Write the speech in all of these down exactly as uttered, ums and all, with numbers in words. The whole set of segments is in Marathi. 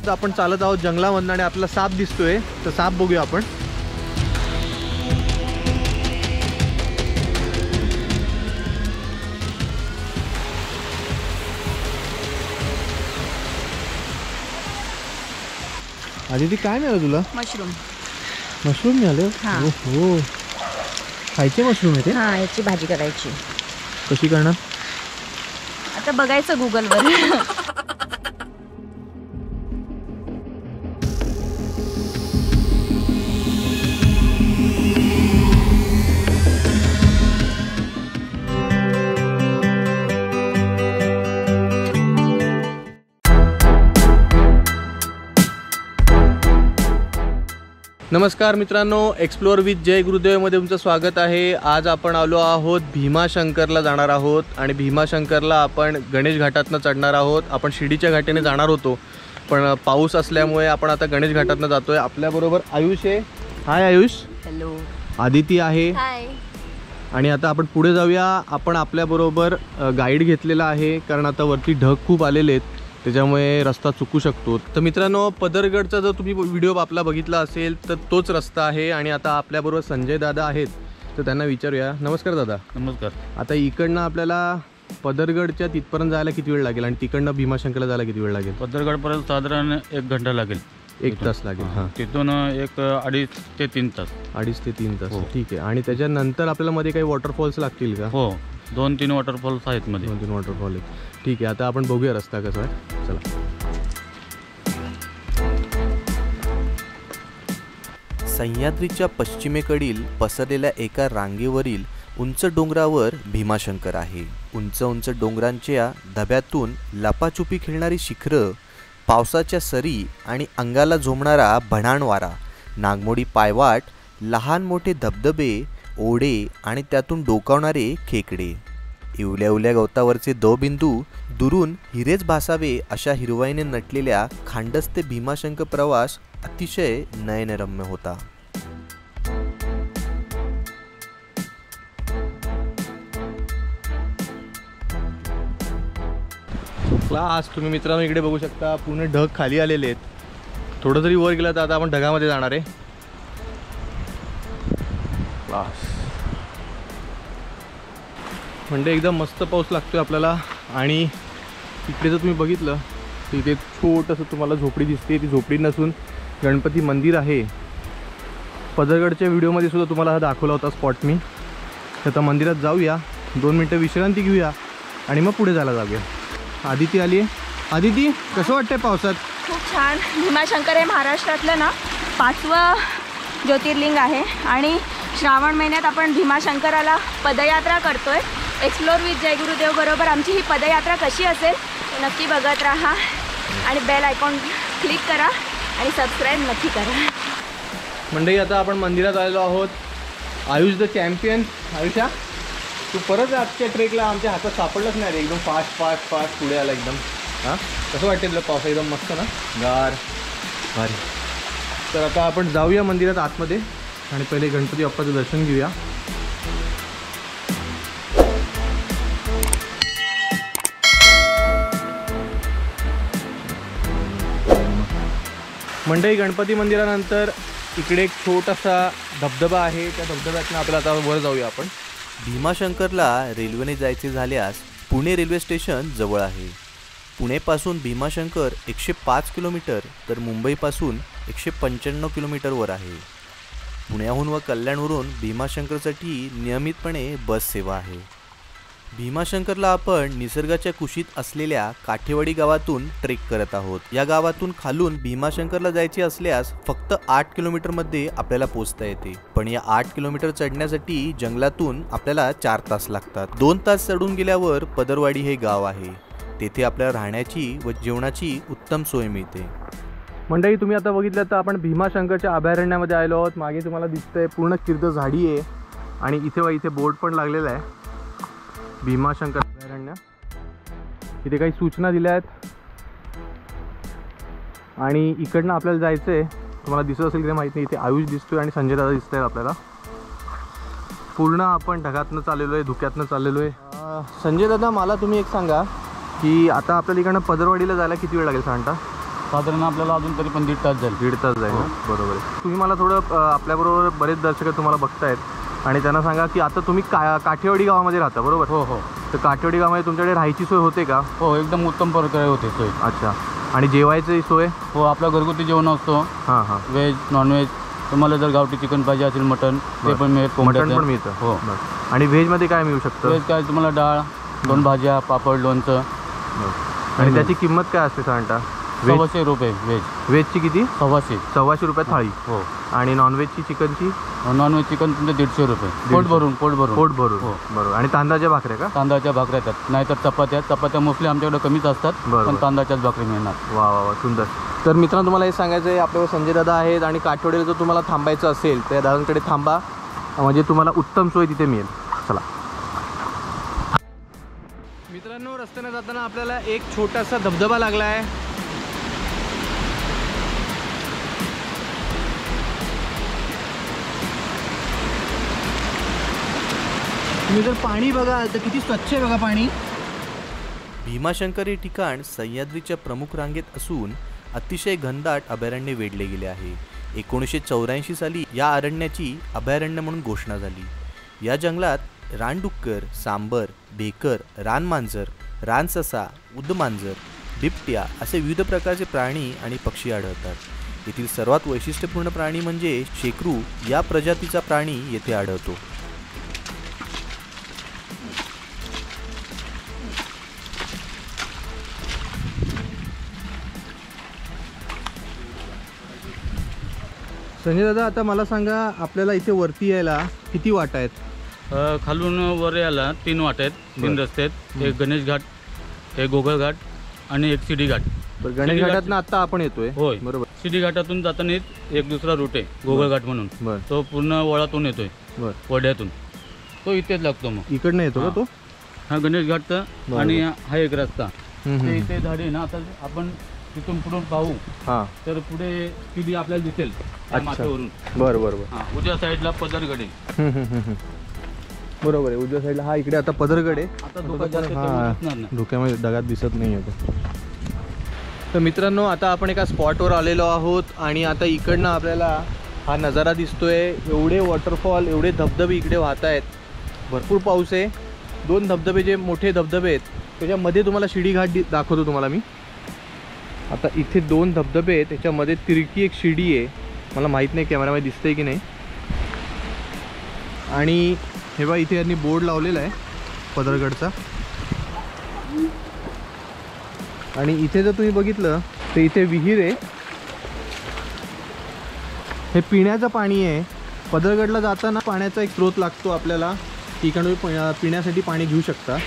जस्ट आपण चालत आहोत जंगलामधून आणि आपला साप दिसतोय, तर साप बघूया आपण. आधी ती काय मिळालं तुला? मशरूम. मशरूम मिळाले? हो, खायचे मशरूम आहे ते? हा, याची भाजी करायची. कशी करणार? आता बघायचं गुगलवर. नमस्कार मित्रांनो, एक्सप्लोर विथ जय गुरुदेवमध्ये तुमचं स्वागत आहे. आज आपण आलो आहोत भीमाशंकरला जाणार आहोत आणि भीमाशंकरला आपण गणेश घाटातनं चढणार आहोत. आपण शिर्डीच्या घाटाने जाणार होतो, पण पाऊस असल्यामुळे आपण आता गणेश घाटातनं जातोय. आपल्याबरोबर आयुष आहे. हाय आयुष. हॅलो. आदिती आहे. हाय. आणि आता आपण पुढे जाऊया. आपण आपल्याबरोबर गाईड घेतलेला आहे, कारण आता वरती ढग खूप आलेले आहेत, त्याच्यामुळे रस्ता चुकू शकतो. तर मित्रांनो, पदरगडचा जर तुम्ही व्हिडिओ आपला बघितला असेल तर तोच रस्ता आहे. आणि आता आपल्याबरोबर संजय दादा आहेत, तर त्यांना विचारूया. नमस्कार दादा. नमस्कार. आता इकडनं आपल्याला पदरगडच्या तिथपर्यंत जायला किती वेळ लागेल आणि तिकडनं भीमाशंकरला जायला किती वेळ लागेल? पदरगडपर्यंत साधारण एक घंटा लागेल. एक तास लागेल. हां, तिथून एक अडीच ते तीन तास. अडीच ते तीन तास. हो. ठीक आहे. आणि त्याच्यानंतर आपल्याला मध्ये काही वॉटरफॉल्स लागतील का? हो, दोन तीन वॉटरफॉल्स आहेत मध्ये. दोन तीन वॉटरफॉल आहेत. ठीक आहे. आता आपण बघूया रस्ता कसा आहे. चला. सह्याद्रीच्या पश्चिमेकडील पसरलेल्या एका रांगेवरील उंच डोंगरावर भीमाशंकर आहे. उंच उंच डोंगरांच्या धब्यातून लपाछुपी खेळणारी शिखरं, पावसाच्या सरी आणि अंगाला झोमणारा भणाण वारा, नागमोडी पायवाट, लहान मोठे धबधबे, ओढे आणि त्यातून डोकावणारे खेकडे, इवल्या इवल्या गवतावरचे दवबिंदू, दुरून हिरेच भासावे अशा हिरवाईने नटलेल्या खांडस्ते भीमाशंकर प्रवास अतिशय नयनरम्य होता. क्लास. तुम्ही मित्रांनो इकडे बघू शकता, पूर्ण ढग खाली आलेले आहेत. थोडं जरी वर गेलं तर आता आपण ढगामध्ये जाणार आहे. क्लास. म्हणजे एकदम मस्त पाऊस लागतोय आपल्याला. आणि इकडे जर तुम्ही बघितलं तर इथे छोटंसं तुम्हाला झोपडी दिसते. ती झोपडी नसून गणपती मंदिर आहे. पदरगडच्या व्हिडिओमध्ये सुद्धा तुम्हाला हा दाखवला होता स्पॉट मी. तर आता मंदिरात जाऊया, दोन मिनटं विश्रांती घेऊया आणि मग पुढे जायला जाऊया. आदिती आली आहे. आदिती, कसं वाटतंय पावसात? खूप छान. भीमाशंकर हे महाराष्ट्रातलं ना पाचवं ज्योतिर्लिंग आहे आणि श्रावण महिन्यात आपण भीमाशंकराला पदयात्रा करतोय. एक्सप्लोर विथ जय गुरुदेव बरोबर आमची ही पदयात्रा कशी असेल नक्की बघत राहा आणि बेल आयकॉन क्लिक करा आणि सबस्क्राईब नक्की करा. मंडळी, आता आपण मंदिरात आलेलो आहोत. Ayush the champion. आयुषा, तू परत आजच्या ट्रेकला आमच्या हातात सापडलंच नाही रे. एकदम फास्ट फास्ट फास्ट पुढे आला एकदम. हां, कसं वाटते तुला पावसा? एकदम मस्त ना, गार भारी. तर आता आपण जाऊया मंदिरात आतमध्ये आणि पहिले गणपती बाप्पाचं दर्शन घेऊया. मंडळी, गणपती मंदिरानंतर इकडे एक छोटासा धबधबा आहे. त्या धबधब्यातनं आपल्याला आता वर जाऊया आपण. भीमाशंकरला रेल्वेने जायचे झाल्यास पुणे रेल्वे स्टेशन जवळ आहे. पुणेपासून भीमाशंकर एकशे पाच किलोमीटर तर मुंबईपासून एकशे पंच्याण्णव किलोमीटरवर आहे. पुण्याहून व कल्याणवरून भीमाशंकरसाठी नियमितपणे बस सेवा आहे. भीमाशंकरला आपण निसर्गाच्या कुशीत असलेल्या काठेवाडी गावातून ट्रेक करत आहोत. या गावातून खालून भीमाशंकरला जायचे असल्यास फक्त आठ किलोमीटरमध्ये आपल्याला पोहोचता येते. पण या आठ किलोमीटर चढण्यासाठी जंगलातून आपल्याला चार तास लागतात. दोन तास चढून गेल्यावर पदरवाडी हे गाव आहे. तेथे आपल्याला राहण्याची व जेवणाची उत्तम सोय मिळते. मंडळी, तुम्ही आता बघितलं तर आपण भीमाशंकरच्या अभयारण्यामध्ये आलो आहोत. मागे तुम्हाला दिसतंय पूर्ण किर्द झाडी आहे आणि इथे व इथे बोर्ड पण लागलेला आहे, भीमाशंकर अभयारण्य. इथे काही सूचना दिल्या आहेत आणि इकडनं आपल्याला जायचं आहे. तुम्हाला दिसत असेल की माहीत नाही, इथे आयुष दिसतोय आणि संजय दादा दिसत आहेत आपल्याला. पूर्ण आपण ढगातनं चाललेलो आहे, धुक्यातनं चाललेलो आहे. संजय दादा, मला तुम्ही एक सांगा की आता आपल्याला इकडनं पदरवाडीला जायला किती वेळ लागेल साधारणतः? साधारण आपल्याला अजून तरी पण दीड तास जाईल. दीड तास जाईल ना, बरोबर आहे. तुम्ही मला थोडं अ, आपल्याबरोबर बरेच दर्शक तुम्हाला बघतायत आणि त्यांना सांगा की आता तुम्ही का काठेवाडी गावामध्ये राहता, बरोबर? हो हो तर काठेवाडी गावामध्ये तुमच्याकडे राहायची सोय होते का? हो, एकदम उत्तम प्रकारे होते सोय. अच्छा. आणि जेवायची सोय? हो, आपला घरगुती जेवण असतो. हां हां. व्हेज नॉनव्हेज, तुम्हाला जर गावठी चिकन पाहिजे असेल, मटन ते पण मिळेल. मटण कोंबड्याचं पण मिळतं? हो. बरं. आणि व्हेजमध्ये काय मिळू शकतं? व्हेज काय तुम्हाला डाळ, दोन भाज्या, पापड, लोणचं. आणि त्याची किंमत काय असते साधारणतः? व्हेज सव्वाशे रुपये व्हेज. व्हेजची किती? सव्वाशे. सव्वाशे रुपये थाळी. हो. आणि नॉनव्हेजची चिकनची? नॉनव्हेज चिकन तुमचे दीडशे रुपये पोट भरून. पोट भरून पोट भरून. हो. बरोबर. आणि तांदळाच्या भाकऱ्या का? तांदळाच्या भाकऱ्या येतात, नाहीतर चपात्या. चपात्या मोस्टली आमच्याकडे कमीच असतात, बरोबर. पण तांदळाच्याच भाकरी मिळणार. वा वा वा, सुंदर. तर मित्रांनो, तुम्हाला हे सांगायचं आहे, आपल्यावर संजय दादा आहेत आणि काठेवाडीला जर तुम्हाला थांबायचं असेल तर या दादांकडे थांबा, म्हणजे तुम्हाला उत्तम सोय तिथे मिळेल. चला मित्रांनो, रस्त्याने जाताना आपल्याला एक छोटासा धबधबा लागला आहे. तुम्ही जर पाणी बघा तर किती स्वच्छ आहे बघा पाणी. भीमाशंकर हे ठिकाण सह्याद्रीच्या प्रमुख रांगेत असून अतिशय घनदाट अभयारण्य वेढले गेले आहे. एकोणीसशे चौऱ्याऐंशी साली या अरण्याची अभयारण्य म्हणून घोषणा झाली. या जंगलात रानडुक्कर, सांबर, भेकर, रानमांजर, रानससा, उदमांजर, बिबट्या असे विविध प्रकारचे प्राणी आणि पक्षी आढळतात. येथील सर्वात वैशिष्ट्यपूर्ण प्राणी म्हणजे शेकरू या प्रजातीचा प्राणी येथे आढळतो. संजय दादा, आता मला सांगा, आपल्याला इथे वरती यायला किती वाटा आहेत? अ, खालून वर यायला तीन वाट आहेत, तीन बरं. रस्ते आहेत. एक गणेश घाट, एक गोगल घाट आणि एक शिडी घाट. बरं, गणेश घाटात ना आता आपण येतोय, होय बरोबर? शिडी घाटातून जाताना एक दुसरा रूट आहे गोगल घाट म्हणून. बरं तो पूर्ण वळातून येतोय, बरं. वड्यातून. तो इथेच लागतो. मग इकडनं येतो का हां. तो? हा गणेश घाटचा. बरं. आणि हा एक रस्ता. हम्म, ते हम्म. इथे झाडे आहे ना, आता आपण तिथून पुढून पाहू हां. तर पुढे शिडी आपल्याला दिसेल त्या अच्छा. माथ्यावरून. बरं बरं बरं. हा, उजव्या साईडला पदरगड आहे. हम्म, हम्म, हम्म, हम्म. बरोबर आहे. उजव्या साईडला हा इकडे आता पदरगड आहे. आता धोका जास्त हां, तेवढं दिसणार नाही. धुक्यामध्ये दगात दिसत नाही आहे. तर मित्रांनो, आता आपण एका स्पॉटवर आलेलो आहोत आणि आता इकडनं आपल्याला हा नजारा दिसतोय. एवढे वॉटरफॉल, एवढे धबधबे इकडे वाहत आहेत. भरपूर पाऊस आहे. दोन धबधबे जे मोठे धबधबे आहेत त्याच्यामध्ये तुम्हाला शिडी घाट दि दाखवतो तुम्हाला मी. आता इथे दोन धबधबे आहेत, त्याच्यामध्ये तिरकी एक शिडी आहे. मला माहीत नाही कॅमेरामध्ये दिसतंय की नाही. आणि हे बघा, इथे यांनी बोर्ड लावलेला आहे पदरगडचा. आणि इथे जर तुम्ही बघितलं तर इथे विहीर आहे. हे पिण्याचं पाणी आहे. पदरगडला जाताना पाण्याचा एक स्रोत लागतो आपल्याला, इकडून पिण्यासाठी पाणी घेऊ शकता.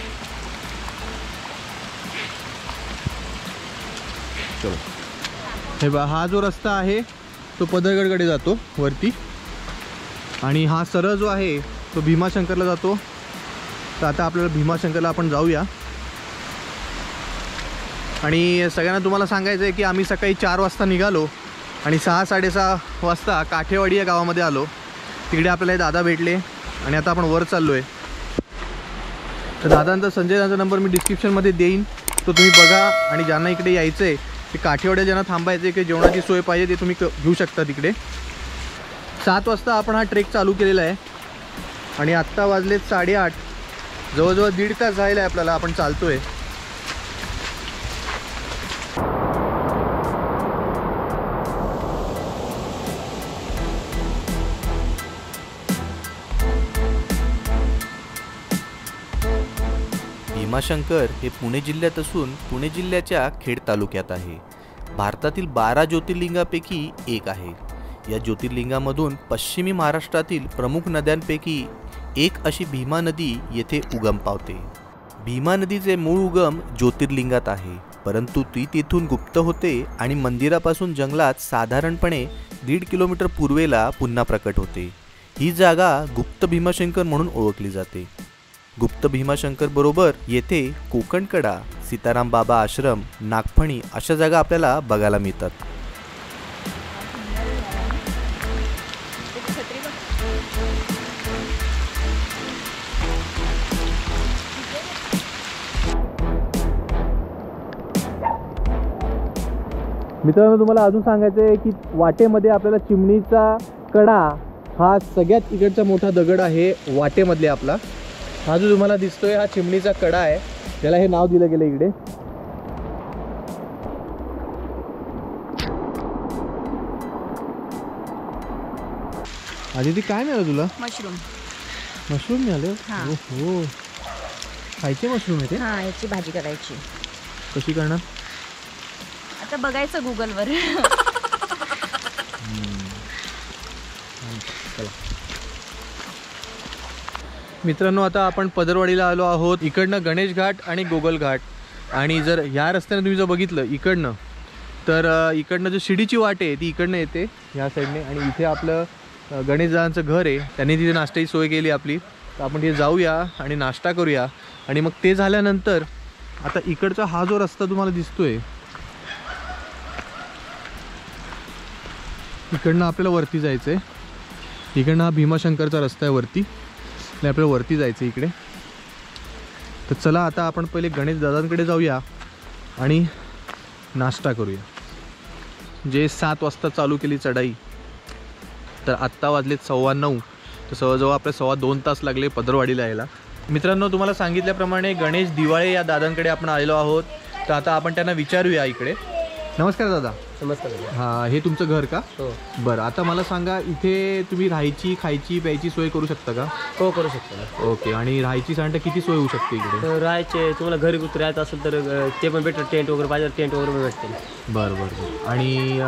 चलो, हे बघा, हा जो रस्ता आहे तो पदरगडकडे जातो वरती, आणि हा सरळ जो आहे तो भीमाशंकरला जातो. तर आता आपल्याला भीमाशंकरला आपण जाऊया. आणि सगळ्यांना तुम्हाला सांगायचं आहे की आम्ही सकाळी चार वाजता निघालो आणि सहा साडेसहा वाजता काठेवाडी या गावामध्ये आलो. तिकडे आपल्याला हे दादा भेटले आणि आता आपण वर चाललो आहे. तर दादांचा, संजय दादांचा नंबर मी डिस्क्रिप्शनमध्ये देईन, तो तुम्ही बघा. आणि ज्यांना इकडे यायचं आहे ते काठेवाड्या ज्यांना थांबायचं आहे की जेवणाची सोय पाहिजे ते तुम्ही क घेऊ शकता तिकडे. सात वाजता आपण हा ट्रेक चालू केलेला आहे आणि आत्ता वाजलेत साडेआठ. जवळजवळ दीड तास झालेला आहे आपल्याला, आपण चालतो आहे. भीमाशंकर हे पुणे जिल्ह्यात असून पुणे जिल्ह्याच्या खेड तालुक्यात आहे. भारतातील बारा ज्योतिर्लिंगापैकी एक आहे. या ज्योतिर्लिंगामधून पश्चिमी महाराष्ट्रातील प्रमुख नद्यांपैकी एक अशी भीमा नदी येथे उगम पावते. भीमा नदीचे मूळ उगम ज्योतिर्लिंगात आहे, परंतु ती तेथून गुप्त होते आणि मंदिरापासून जंगलात साधारणपणे दीड किलोमीटर पूर्वेला पुन्हा प्रकट होते. ही जागा गुप्त भीमाशंकर म्हणून ओळखली जाते. गुप्त भीमाशंकर बरोबर येथे कोकणकडा, सीताराम बाबा आश्रम, नागफणी अशा जागा आपल्याला बघायला मिळतात. मित्रांनो तुम्हाला अजून सांगायचं आहे की वाटेमध्ये आपल्याला चिमणीचा कडा हा सगळ्यात इकडचा मोठा दगड आहे वाटेमधले आपला. हा जो तुम्हाला दिसतोय हा चिमणीचा कडा आहे, त्याला हे नाव दिलं गेलं इकडे. आदिती काय मिळालं तुला? मशरूम. मशरूम मिळाले? हां. हो खायचे मशरूम आहे ते? हां, याची भाजी करायची. कशी करणार? आता बघायचं गुगलवर. मित्रांनो आता आपण पदरवाडीला आलो आहोत. इकडनं गणेश घाट आणि गोगल घाट, आणि जर ह्या रस्त्याने तुम्ही जर बघितलं इकडनं तर इकडनं जो शिडीची वाट आहे ती इकडनं येते ह्या साईडने, आणि इथे आपलं गणेशदादांचं घर आहे, त्यांनी तिथे नाश्त्याची सोय केली आपली. तर आपण तिथे जाऊया आणि नाश्ता करूया, आणि मग ते झाल्यानंतर आता इकडचा हा जो रस्ता तुम्हाला दिसतोय इकडनं आपल्याला वरती जायचं आहे. इकडनं हा भीमाशंकरचा रस्ता आहे वरती, आणि आपल्याला वरती जायचं इकडे. तर चला आता आपण पहिले गणेश दादांकडे जाऊया आणि नाश्ता करूया. जे सात वाजता चालू केली चढाई, तर आत्ता वाजलेत सव्वा नऊ, तर जवळजवळ आपल्या सव्वा दोन तास लागले पदरवाडीला यायला. मित्रांनो तुम्हाला सांगितल्याप्रमाणे गणेश दिवाळे या दादांकडे आपण आलेलो आहोत. तर आता आपण त्यांना विचारूया इकडे. नमस्कार दादा. नमस्कार. हां, हे तुमचं घर का? हो. बरं, आता मला सांगा इथे तुम्ही राहायची खायची प्यायची सोय करू शकता का? हो, करू शकतो. ओके, आणि राहायची सांगता किती सोय होऊ शकते इकडे? तर राहायचे तुम्हाला घरी कुठे राहायचं असेल तर अ, ते पण भेटतं. टेंट वगैरे पाहिजे टेंट वगैरे पण भेटते. बरं बरं बरं. आणि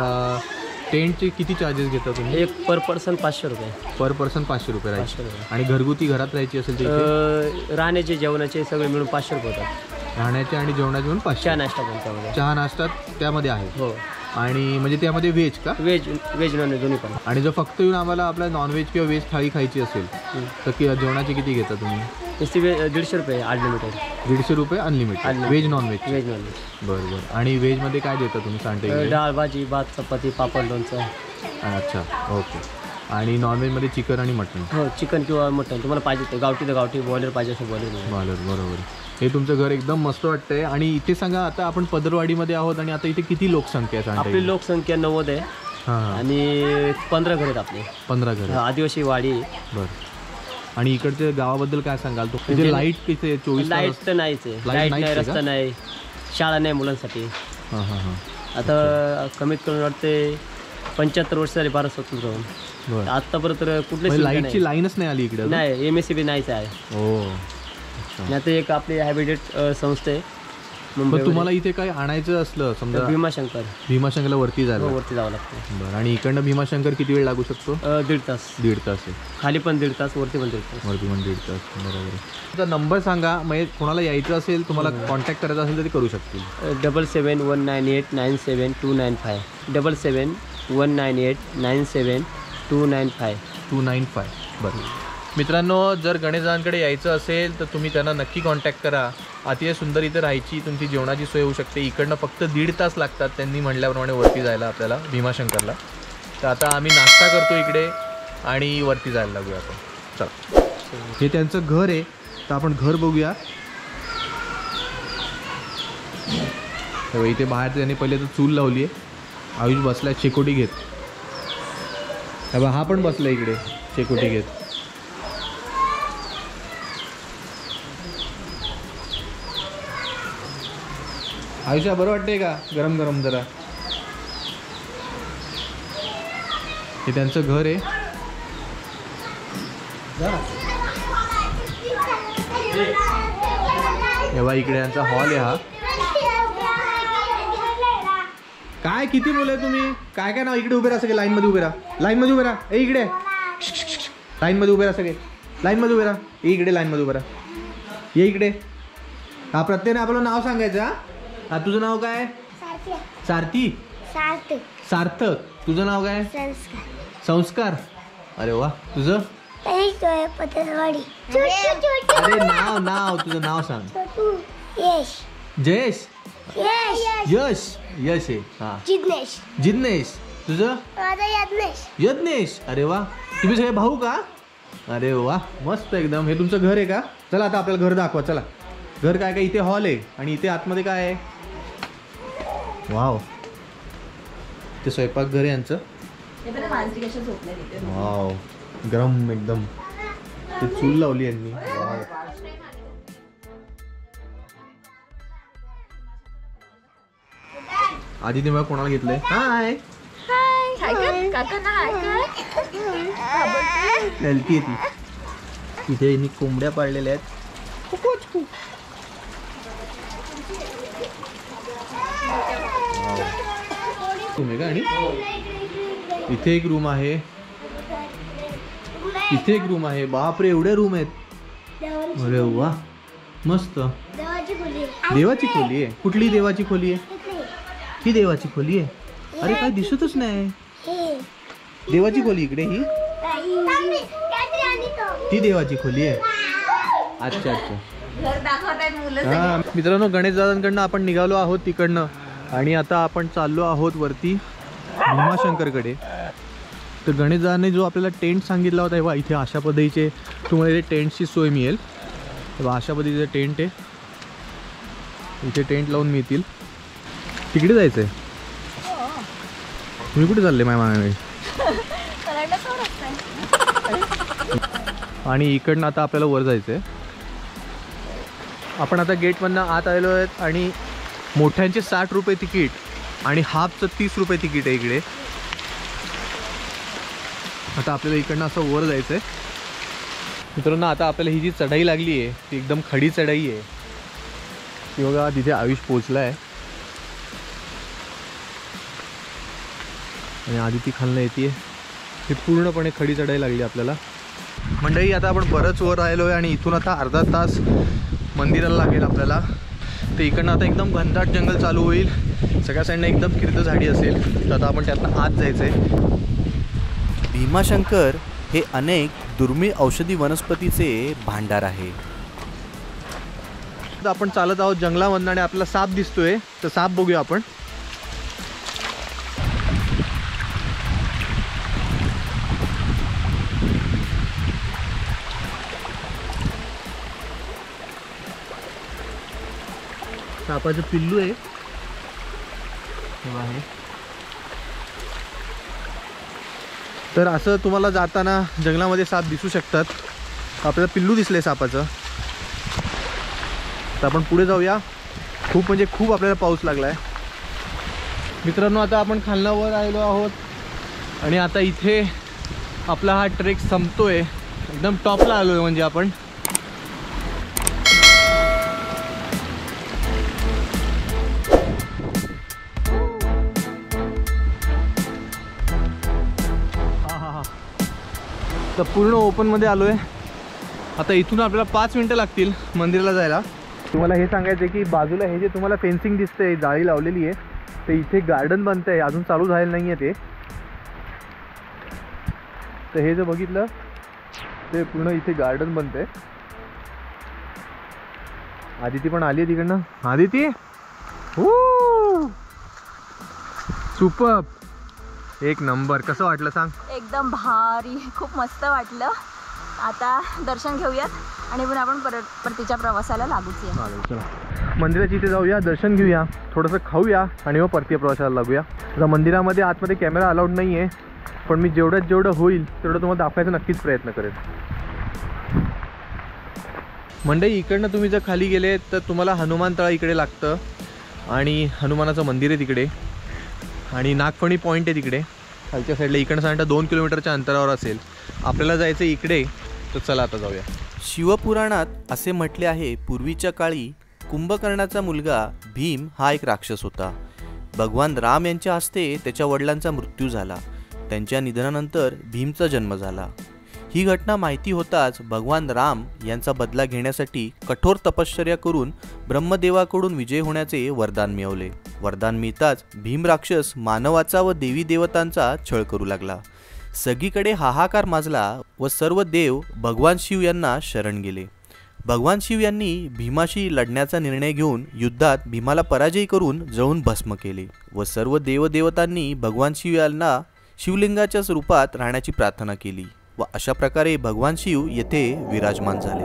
टेंटचे किती चार्जेस घेता तुम्ही? एक पर पर्सन पाचशे रुपये. पर पर्सन पाचशे रुपये राहायचे. पाचशे रुपये. आणि घरगुती घरात राहायची असेल तर इथे? अ, राहण्याचे जेवणाचे सगळे मिळून पाचशे रुपये होतात. राहण्याचे आणि जेवणाचे म्हणून पाचशे. चहा नाश्ता पण त्यामध्ये. चहा नाश्ता त्यामध्ये आहे? हो. आणि म्हणजे त्यामध्ये व्हेज का? व्हेज व्हेज नॉन व्हेज दोन्ही पण. आणि जर फक्त येऊन आम्हाला आपला नॉनव्हेज किंवा व्हेज थाळी खायची असेल तर कि जेवणाचे किती घेता तुम्ही? नुसती वे दीडशे रुपये अनलिमिटेड. दीडशे रुपये unlimited Unlimited. Veg non veg? Veg non veg. बरं बरं. आणि व्हेजमध्ये काय देता तुम्ही सांगता? डाळ भाजी भात चपाती पापड लोणचं. अच्छा, ओके. आणि नॉनव्हेजमध्ये चिकन आणि मटन? हो, चिकन किंवा मटन तुम्हाला पाहिजे ते. गावठी तर गावठी, बॉयलर पाहिजे असं बॉयलर. बरोबर बरोबर. हे तुमचं घर एकदम मस्त वाटतंय. आणि इथे सांगा आता आपण पदरवाडीमध्ये आहोत आणि आता इथे किती लोकसंख्या आहे सांगता? आपली लोकसंख्या नव्वद आहे. हां. आणि पंधरा घर आहेत आपले. पंधरा घर. आदिवासी वाडी. बरं. आणि इकडच्या गावाबद्दल काय सांगाल? तो तिथे लाईट किती? चोवीस लाईट तर नाहीच आहे. लाईट नाही, रस्ता नाही, शाळा नाही मुलांसाठी. हां हां हां. आता कमीत कमी वाटते पंच्याहत्तर वर्ष झाली भारत स्वतंत्र होऊन. बरं. आतापर्यंत कुठलीच लाईटची लाईनच नाही आली इकडे? नाही, एम एस सी बी नाहीच आहे. हो. आणि आता एक आपली हॅबिटेट संस्था आहे पण तुम्हाला इथे काय आणायचं असलं समजा भीमाशंकर, भीमाशंकरला वरती जायला? वरती जावं लागतं. बरं. आणि इकडनं भीमाशंकर किती वेळ लागू शकतो? दीड तास. दीड तास आहे. खाली पण दीड तास, वरती पण दीड तास. वरती पण दीड तास. बरोबर. तुमचा नंबर सांगा, म्हणजे कोणाला यायचं असेल तुम्हाला कॉन्टॅक्ट करायचा असेल तर ते करू शकतील. Double seven one nine eight nine seven two nine five. Double seven one nine eight nine seven two nine five. Two nine five. बरं. मित्रांनो, जर गणेशदादांकडे यायचं असेल तर तुम्ही त्यांना नक्की कॉन्टॅक्ट करा. अतिशय सुंदर इथे राहायची तुमची जेवणाची सोय होऊ शकते. इकडनं फक्त दीड तास लागतात त्यांनी म्हटल्याप्रमाणे वरती जायला आपल्याला भीमाशंकरला. तर आता आम्ही नाश्ता करतो इकडे आणि वरती जायला लागूया आपण. चला, हे त्यांचं घर आहे, तर आपण घर बघूया. इथे बाहेर त्यांनी पहिले तर चूल लावली आहे. आयुष बसलाय शेकोटी घेत. हा पण बसला इकडे शेकोटी घेत. आयुष्या बरं वाटतंय का? गरम गरम जरा. हे त्यांचं घर आहे. तेव्हा इकडे यांचा हॉल आहे हा. काय किती मुलं आहे तुम्ही? काय काय नाव? इकडे उभे राहा सगळे, लाईन मध्ये उभे राहा. लाईन मध्ये उभे राहा. ए इकडे लाईन मध्ये उभे राहा सगळे. लाईन मध्ये उभे राहा. ए इकडे लाईन मध्ये उभे राहा. ये इकडे. हा प्रत्येकाने आपलं नाव सांगायचं. हा हा तुझं नाव काय? सारथी. सार्थक. सार्थक. तुझं नाव काय? संस्कार. संस्कार. अरे वा. तुझं? पदरवाडी. अरे नाव नाव तुझं नाव सांग. यश. जयेश. यश. यश. यश आहे. हा. जिज्ञेश. जिज्ञेश. तुझं? यज्ञेश. यज्ञेश. अरे वा. तुम्ही सगळे भाऊ का? अरे वा, मस्त एकदम. हे तुमचं घर आहे का? चला आता आपल्याला घर दाखवा. चला. घर काय काय? इथे हॉल आहे आणि इथे आतमध्ये काय आहे? वाव. ते स्वयंपाकघर आहे यांचं. हे बघा मांजरी कशा झोपल्या तिथे. वाव, गरम एकदम. ते चूल लावली यांनी. आधी ते मला कोणाला घेतलंय? हाय हाय काका ना हाय हेल्थी आहे ती. इथे यांनी कोंबड्या पाळलेल्या आहेत. तुम्ही का? आणि इथे एक रूम आहे, इथे एक रूम आहे. बापरे, एवढे रूम आहेत. अरे वा, मस्त. देवाची खोली आहे. कुठली देवाची खोली आहे? ही देवाची खोली आहे. अरे काय दिसतच नाही. देवाची खोली इकडे, ही ती देवाची खोली आहे. अच्छा अच्छा. घर दाखवतायत मुलं. हा मित्रांनो, गणेश दादांकडनं आपण निघालो आहोत तिकडनं आणि आता आपण चाललो आहोत वरती भीमाशंकरकडे. तर गणेश दादाने जो आपल्याला टेंट सांगितला होता, तेव्हा इथे अशा पद्धतीचे तुम्हाला इथे टेंटची सोय मिळेल. तेव्हा अशा पद्धतीचे टेंट आहे, इथे टेंट लावून मिळतील. तिकडे जायचं आहे. तुम्ही कुठे चालले माझ्या मानाने? आणि इकडनं आता आपल्याला वर जायचं आहे. आपण आता गेटमधनं आत आलेलो आहेत आणि मोठ्यांचे साठ रुपये तिकीट आणि हाफचं तीस रुपये तिकीट आहे इकडे. आता आपल्याला इकडनं असं वर जायचं आहे. मित्रांनो, आता आपल्याला ही जी चढाई लागली आहे ती एकदम खडी चढाई आहे. ती बघा, तिथे आयुष पोचला आहे आणि आधी ती खालनं येते. ही पूर्णपणे खडी चढाई लागली आपल्याला. मंडळी, आता आपण बरंच वर राहिलो आहे आणि इथून आता अर्धा तास मंदिराला लागेल आपल्याला. तर इकडनं आता एकदम घनदाट जंगल चालू होईल. सगळ्या साईडनं एकदम किर्द झाडी असेल. तर आता आपण त्यातनं आत जायचं आहे. भीमाशंकर हे अनेक दुर्मिळ औषधी वनस्पतीचे भांडार आहे. तर आपण चालत आहोत जंगलामधनं आणि आपल्याला साप दिसतोय. तर साप बघूया आपण. सापाचं पिल्लू आहे. आहे तर असं तुम्हाला जाताना जंगलामध्ये साप दिसू शकतात. आपल्याला पिल्लू दिसले सापाचं. तर आपण पुढे जाऊया. खूप म्हणजे खूप आपल्याला पाऊस लागला आहे. मित्रांनो, आता आपण खालनावर आलेलो आहोत आणि आता इथे आपला हा ट्रेक संपतोय. एकदम टॉपला आलो आहे म्हणजे आपण. तर पूर्ण ओपनमध्ये आलो आहे. आता इथून आपल्याला पाच मिनटं लागतील मंदिराला जायला. तुम्हाला हे सांगायचं आहे की बाजूला हे जे तुम्हाला फेन्सिंग दिसतंय, जाळी लावलेली आहे, ते इथे गार्डन बनतं आहे. अजून चालू झालेलं नाही आहे ते. तर हे जे बघितलं ते पूर्ण इथे गार्डन बनतं आहे. आदिती पण आली आहे तिकडनं. आदिती, हो सुपर, एक नंबर. कसं वाटलं सांग? एकदम भारी, खूप मस्त वाटलं. आता दर्शन घेऊयात आणि पुन्हा आपण परत परतीच्या प्रवासाला लागूच या. चालेल, चला मंदिराच्या इथे जाऊया, दर्शन घेऊया, थोडंसं खाऊया आणि मग परतीय प्रवासाला लागूया. आता मंदिरामध्ये आतमध्ये कॅमेरा अलाउड नाही आहे, पण मी जेवढ्यात जेवढं होईल तेवढं तुम्हाला दाखवायचा नक्कीच प्रयत्न करेन. मंडई, इकडनं तुम्ही जर खाली गेले तर तुम्हाला हनुमान तळा इकडे लागतं आणि हनुमानाचं मंदिर आहे तिकडे आणि नागफणी पॉईंट आहे तिकडे खालच्या साईडला. इकडनं साधारणतः दोन किलोमीटरच्या अंतरावर असेल. आपल्याला जायचं इकडे. तर चला आता जाऊया. शिवपुराणात असे म्हटले आहे, पूर्वीच्या काळी कुंभकर्णाचा मुलगा भीम हा एक राक्षस होता. भगवान राम यांच्या हस्ते त्याच्या वडिलांचा मृत्यू झाला. त्यांच्या निधनानंतर भीमचा जन्म झाला. ही घटना माहिती होताच भगवान राम यांचा बदला घेण्यासाठी कठोर तपश्चर्या करून ब्रह्मदेवाकडून विजय होण्याचे वरदान मिळवले. वरदान मिळताच भीम राक्षस मानवाचा व देवी देवतांचा छळ करू लागला. सगळीकडे हाहाकार माजला व सर्व देव भगवान शिव यांना शरण गेले. भगवान शिव यांनी भीमाशी लढण्याचा निर्णय घेऊन युद्धात भीमाला पराजय करून जळून भस्म केले व सर्व देवदेवतांनी भगवान शिव यांना शिवलिंगाच्या रूपात राहण्याची प्रार्थना केली व अशा प्रकारे भगवान शिव येथे विराजमान झाले.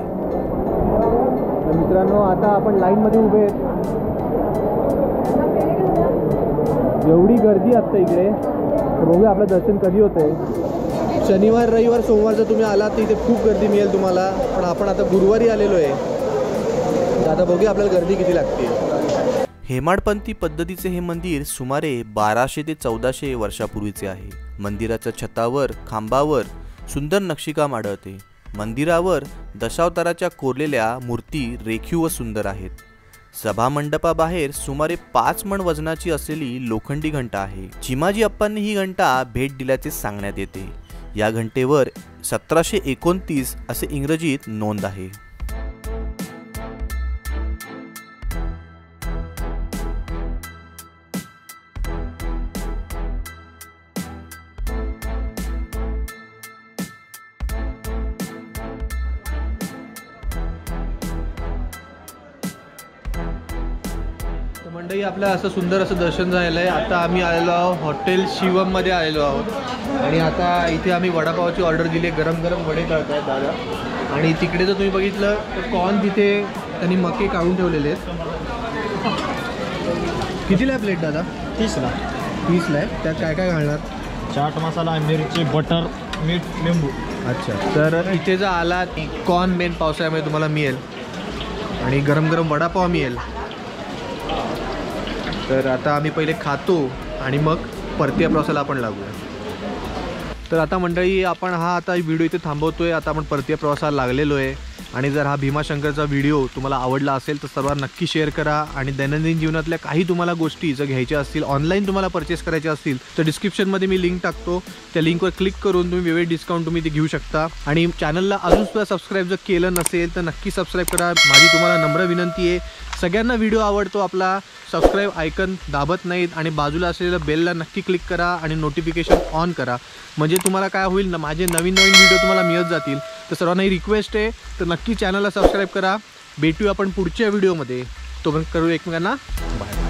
मित्रांनो, आता आपण लाईनमध्ये उभे आहेत. एवढी गर्दी असते इकडे, बघूया आपलं दर्शन कधी होतंय. शनिवार रविवार सोमवार जर तुम्ही आलात तर इथे खूप गर्दी मिळेल तुम्हाला, पण आपण आता गुरुवारी आलेलो आहे, तर आता बघूया आपल्याला गर्दी किती लागते. हेमाडपंथी पद्धतीचे हे मंदिर सुमारे बाराशे ते चौदाशे वर्षापूर्वीचे आहे. मंदिराच्या छतावर खांबावर सुंदर नक्षीकाम आढळते. मंदिरावर दशावताराच्या कोरलेल्या मूर्ती रेखीव व सुंदर आहेत. सभामंडपाबाहेर सुमारे पाच मण वजनाची असलेली लोखंडी घंटा आहे. चिमाजी अप्पांनी ही घंटा भेट दिल्याचे सांगण्यात येते. या घंटेवर सतराशे एकोणतीस असे इंग्रजीत नोंद आहे. मंडळी, आपलं असं सुंदर असं दर्शन झालेलं आहे. आता आम्ही आलेलो आहोत हॉटेल शिवममध्ये आलेलो आहोत आणि आता इथे आम्ही वडापावची ऑर्डर दिली. गरम गरम वडे तळत आहेत दादा. आणि तिकडे जर तुम्ही बघितलं तर कॉर्न तिथे त्यांनी मके काढून ठेवलेले आहेत. कितीला आहे प्लेट दादा? तीसला. तीसला आहे. त्यात काय काय घालणार? चाट मसाला, मिरची, बटर, मीठ, लिंबू. अच्छा, तर इथे जर आला कॉर्न मेन पावसाळ्यामध्ये तुम्हाला मिळेल आणि गरम गरम वडापाव मिळेल. तर आता आम्ही पहिले खातो आणि मग परतीच्या प्रवासाला आपण लागूया. तर आता मंडळी, आपण हा आता व्हिडिओ इथे थांबवतोय. आता आपण परतीच्या प्रवासाला लागलेलो आहे. आणि जर हा भीमाशंकरचा व्हिडिओ तुम्हाला आवडला असेल तर सर्वांना नक्की शेअर करा. आणि दैनंदिन जीवनातल्या काही तुम्हाला गोष्टी जर घ्यायच्या असतील, ऑनलाईन तुम्हाला परचेस करायच्या असतील तर डिस्क्रिप्शनमध्ये मी लिंक टाकतो. त्या लिंकवर क्लिक करून तुम्ही वेगवेगळे डिस्काउंट तुम्ही ते घेऊ शकता. आणि चॅनलला अजून सुद्धा सबस्क्राईब जर केलं नसेल तर नक्की सबस्क्राईब करा. माझी तुम्हाला नम्र विनंती आहे. सगळ्यांना व्हिडिओ आवडतो आपला, सबस्क्राईब आयकन दाबत नाहीत आणि बाजूला असलेल्या बेलला नक्की क्लिक करा आणि नोटिफिकेशन ऑन करा. म्हणजे तुम्हाला काय होईल ना, माझे नवीन नवीन व्हिडिओ तुम्हाला मिळत जातील. तर सर्वांनाही रिक्वेस्ट आहे, तर नक्की चॅनलला सबस्क्राईब करा. भेटूया आपण पुढच्या व्हिडिओमध्ये. तोपर्यंत करू एकमेकांना बाय.